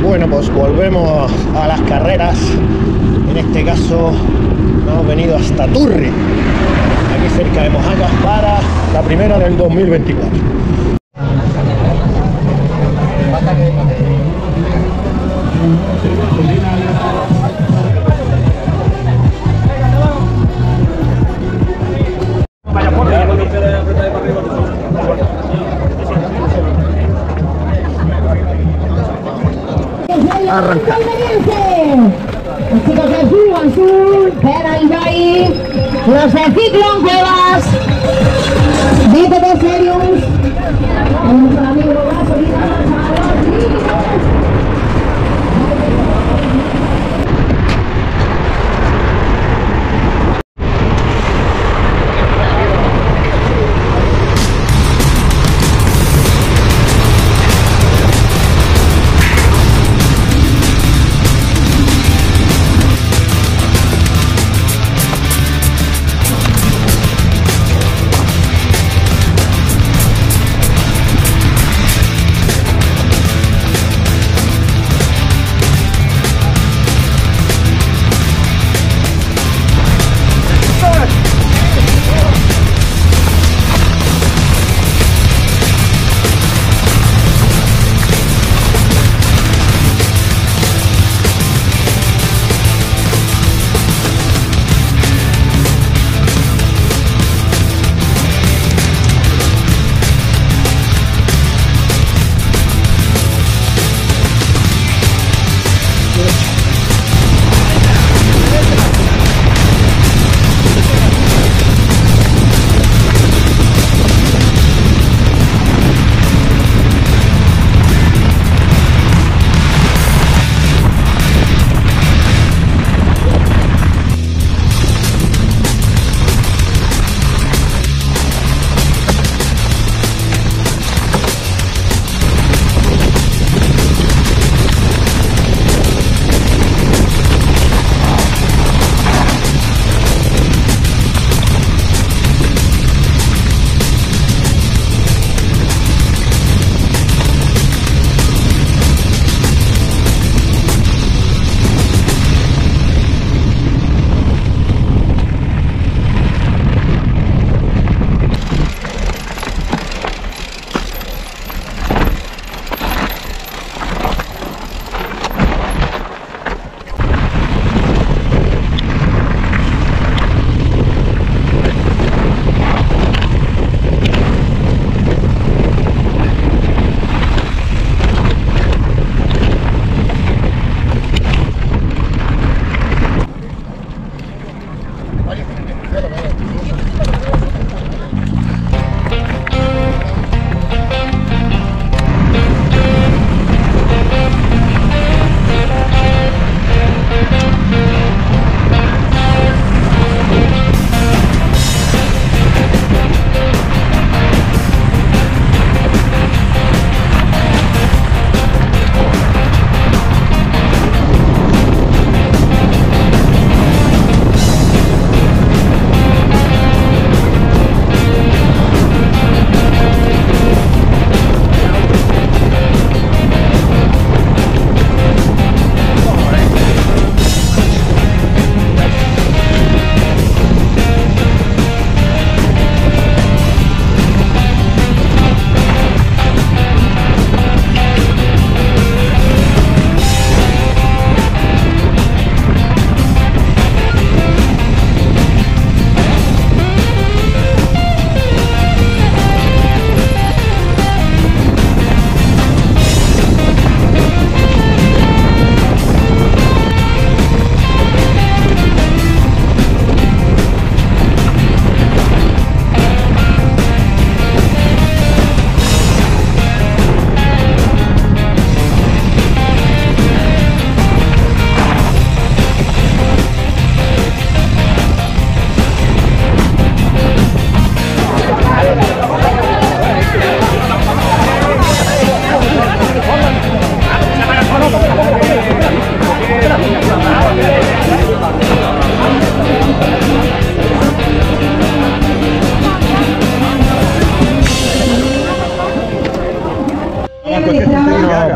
Bueno, pues volvemos a las carreras. En este caso nos hemos venido hasta Turri, aquí cerca de Mojaca, para la primera del 2024. Arranca. Los chicos del Club Azul, Pera y Ibai, los de Ciclón Cuevas, DTT Serious, nuestro amigo Gasolina.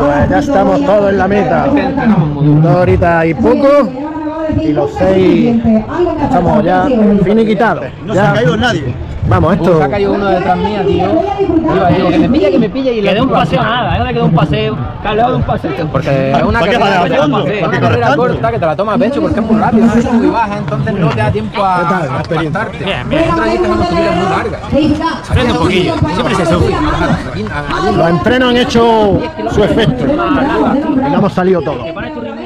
Pues ya estamos todos en la meta. 2 horitas y poco. Y los 6 estamos ya finiquitados. No se ha caído nadie. Vamos, esto. Se ha caído uno detrás mía, tío. Digo, que me pilla y Que de un paseo nada, no me quedó un paseo. Carlos, de un paseo. Porque es una ¿Para qué carrera, para el fondo? es una carrera corta que te la toma a pecho porque es muy rápido, es muy baja, entonces no te da tiempo a espantarte. Bien, bien. Otras listas son subidas muy largas. Aprende un poquillo, siempre se sube. Los entrenos han hecho su efecto. Y no hemos salido todos. Te pones tu ritmo